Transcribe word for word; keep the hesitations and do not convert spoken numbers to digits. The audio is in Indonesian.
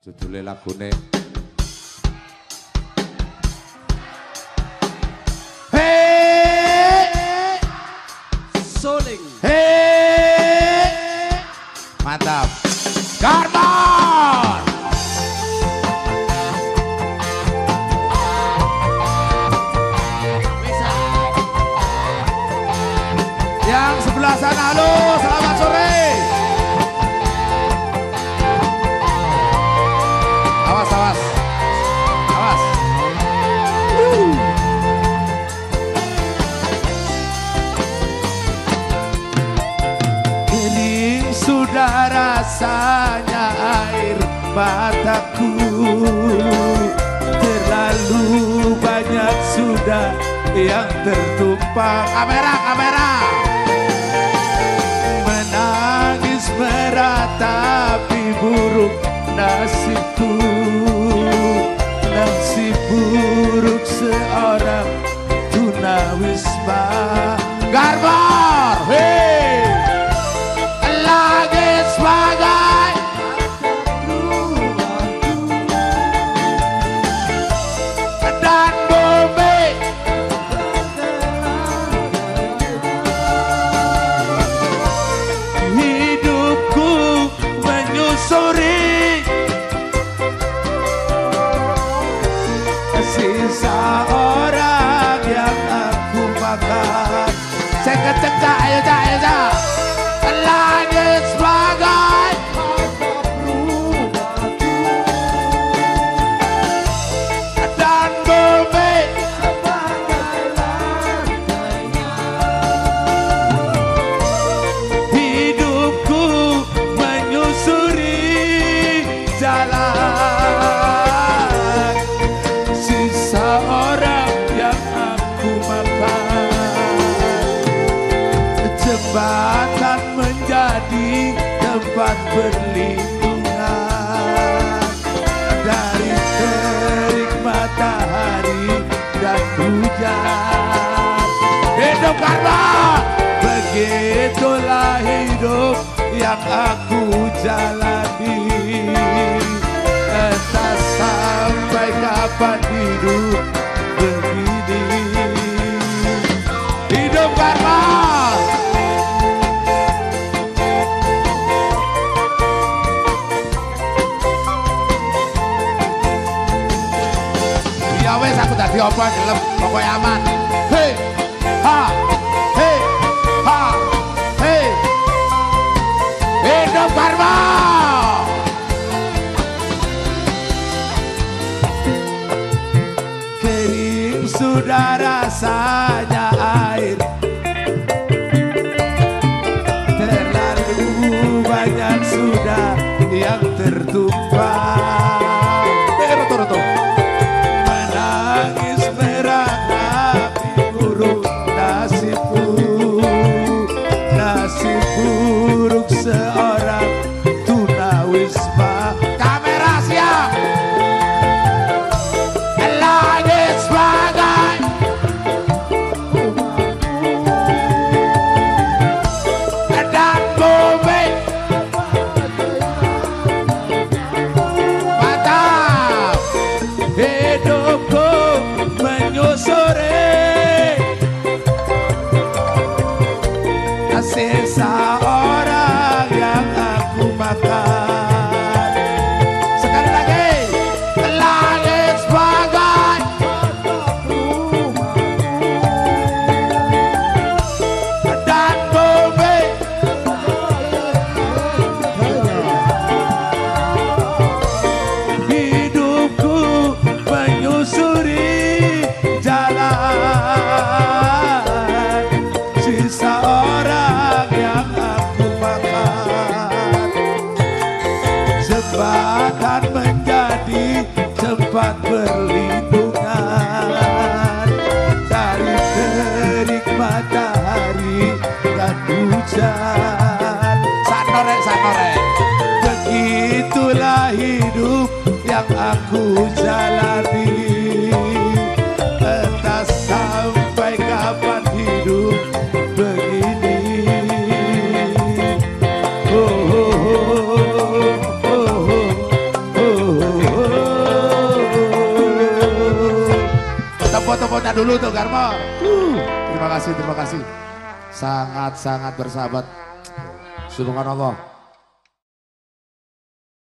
Judulnya lagune Hey Soling. Hey mantap Garmon Bisa. yang sebelah sana. Halo, selamat sore. Awas, awas, awas. Uh. Kering sudah rasanya air mataku, terlalu banyak sudah yang tertumpah. Kamera, kamera. Menangis meratapi buruk nasibku, nasib buruk seorang tunawisma. Garbor, hei, lagi sebagai dan bumi. Hidupku menyusuri sisa orang yang aku makan. Saya kenceng, Cak, ayo Cak, ayo Cak. Langit sebagai dan bumi. Hidupku menyusuri jalan sisa orang yang aku makan. Jembatan menjadi tempat perlindungan dari terik matahari dan hujan. Hidup karma, begitulah hidup yang aku jalani. Entah sampai kapan hidup begini. Hidup karma. Ya wes aku tadi apa gelem pokoknya aman. Hei, ha, hei, ha, hei. Hidup karma. Kering sudah rasanya air, terlalu banyak sudah yang tertumpah. Eh, roto-roto. Menangis meratapi buruk nasibku, nasib buruk seorang tunawisma. Kamera siap. Langit sebagai dan bumi. Mantap. Hidupku menyusuri sisa orang yang aku makan. Sekali lagi, langit sebagai dan bumi. Hidupku menyusuri jalan sisa orang yang aku makan. Jembatan menjadi tempat perlindungan dari terik matahari dan hujan. Sanorek, sanorek. Begitulah hidup yang aku jalani. Entah sampai kapan hidup begini. Oh, oh, oh, oh, oh, oh, oh. foto-fotonya dulu tuh Garmo. Uh, terima kasih, terima kasih. Sangat-sangat bersahabat. Subhanallah.